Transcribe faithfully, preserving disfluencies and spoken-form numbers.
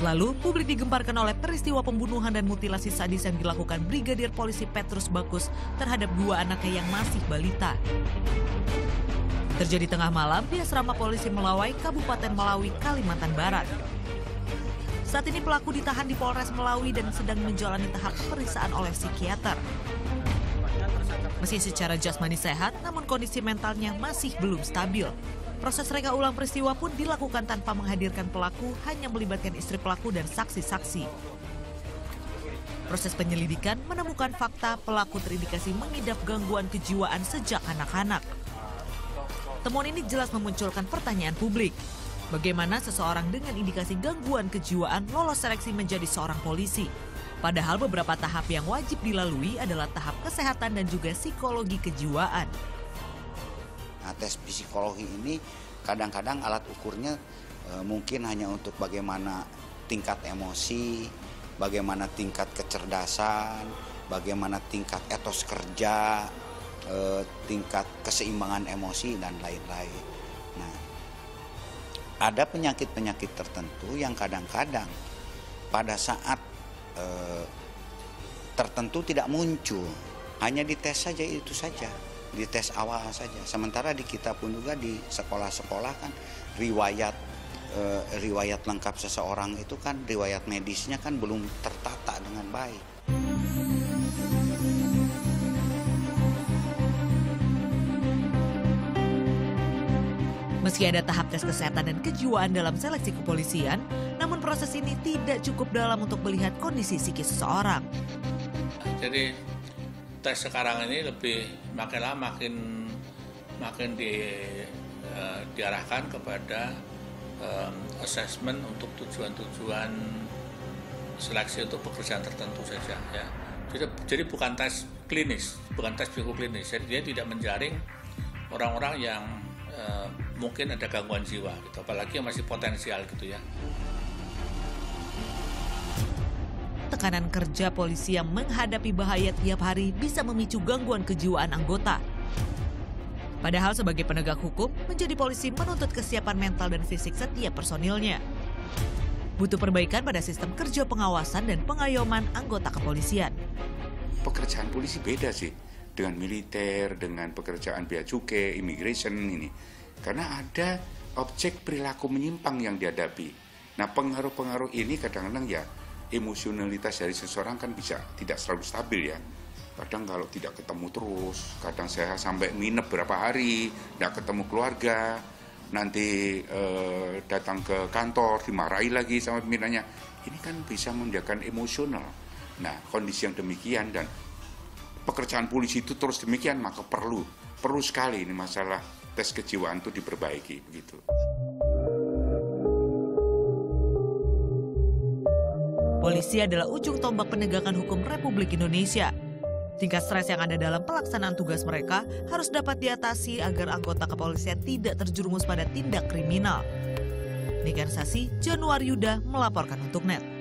Pekan lalu, publik digemparkan oleh peristiwa pembunuhan dan mutilasi sadis yang dilakukan Brigadir Polisi Petrus Bakus terhadap dua anaknya yang masih balita. Terjadi tengah malam di asrama polisi Melawai, Kabupaten Melawi, Kalimantan Barat. Saat ini pelaku ditahan di Polres Melawi dan sedang menjalani tahap pemeriksaan oleh psikiater. Meski secara jasmani sehat, namun kondisi mentalnya masih belum stabil. Proses reka ulang peristiwa pun dilakukan tanpa menghadirkan pelaku, hanya melibatkan istri pelaku dan saksi-saksi. Proses penyelidikan menemukan fakta pelaku terindikasi mengidap gangguan kejiwaan sejak anak-anak. Temuan ini jelas memunculkan pertanyaan publik. Bagaimana seseorang dengan indikasi gangguan kejiwaan lolos seleksi menjadi seorang polisi? Padahal beberapa tahap yang wajib dilalui adalah tahap kesehatan dan juga psikologi kejiwaan. Nah, tes psikologi ini kadang-kadang alat ukurnya e, mungkin hanya untuk bagaimana tingkat emosi, bagaimana tingkat kecerdasan, bagaimana tingkat etos kerja, e, tingkat keseimbangan emosi, dan lain-lain. Nah, ada penyakit-penyakit tertentu yang kadang-kadang pada saat e, tertentu tidak muncul, hanya dites saja, itu saja. Di tes awal saja. Sementara di kita pun juga di sekolah-sekolah kan riwayat e, riwayat lengkap seseorang itu kan riwayat medisnya kan belum tertata dengan baik. Meski ada tahap tes kesehatan dan kejiwaan dalam seleksi kepolisian, namun proses ini tidak cukup dalam untuk melihat kondisi psikis seseorang. Jadi tes sekarang ini lebih makin lama makin makin di, uh, diarahkan kepada um, assessment untuk tujuan-tujuan seleksi untuk pekerjaan tertentu saja, ya. Jadi, jadi bukan tes klinis, bukan tes psikoklinis. Jadi dia tidak menjaring orang-orang yang uh, mungkin ada gangguan jiwa, gitu. Apalagi yang masih potensial, gitu ya. Tekanan kerja polisi yang menghadapi bahaya tiap hari bisa memicu gangguan kejiwaan anggota. Padahal sebagai penegak hukum, menjadi polisi menuntut kesiapan mental dan fisik setiap personilnya. Butuh perbaikan pada sistem kerja pengawasan dan pengayoman anggota kepolisian. Pekerjaan polisi beda sih dengan militer, dengan pekerjaan bea cukai, immigration ini. Karena ada objek perilaku menyimpang yang dihadapi. Nah, pengaruh-pengaruh ini kadang-kadang ya emosionalitas dari seseorang kan bisa tidak selalu stabil ya. Kadang kalau tidak ketemu terus, kadang saya sampai nginep berapa hari, tidak ketemu keluarga, nanti eh, datang ke kantor, dimarahi lagi sama pimpinannya. Ini kan bisa membiarkan emosional. Nah, kondisi yang demikian dan pekerjaan polisi itu terus demikian, maka perlu, perlu sekali ini masalah tes kejiwaan itu diperbaiki, begitu. Polisi adalah ujung tombak penegakan hukum Republik Indonesia. Tingkat stres yang ada dalam pelaksanaan tugas mereka harus dapat diatasi agar anggota kepolisian tidak terjerumus pada tindak kriminal. Niken Sasi, Januar Yuda melaporkan untuk N E T.